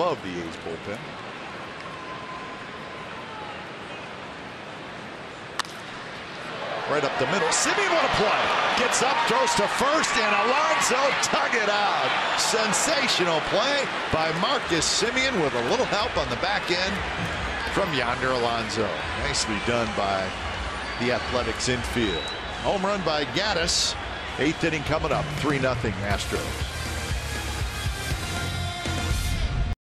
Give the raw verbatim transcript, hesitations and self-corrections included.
above the A's bullpen. Right up the middle. Semien, what a play. Gets up, throws to first, and Alonso tug it out. Sensational play by Marcus Semien with a little help on the back end from Yonder Alonso. Nicely done by the Athletics infield. Home run by Gaddis. Eighth inning coming up. three nothing Astros.